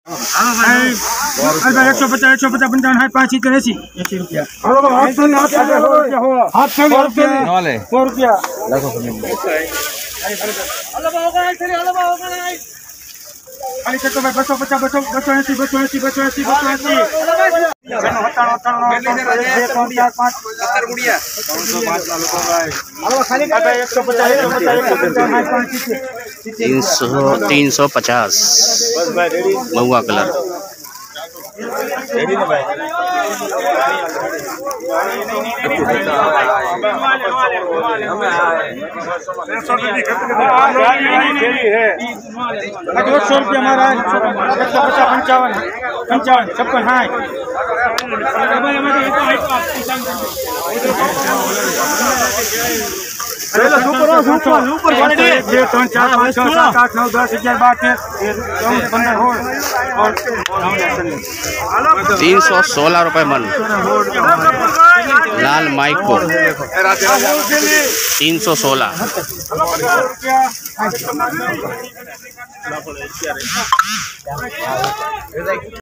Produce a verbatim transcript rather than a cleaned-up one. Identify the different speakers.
Speaker 1: एक सौ पचास एक सौ पचास पंचावन है पाँच सीटर ऐसी अस्सी रुपया सौ रुपया खाली चक्कर में बसो पचास बसो बसो ऐसी बसो ऐसी बसो ऐसी बसो ऐसी
Speaker 2: तीन सौ तीन सौ पचास महुआ कलर
Speaker 1: सौ रुपया हमारा एक सौ पचास पंचावन पंचावन छप्पन हाँ
Speaker 2: तीन सौ सोलह रुपये मन लाल माइको तीन सौ सोलह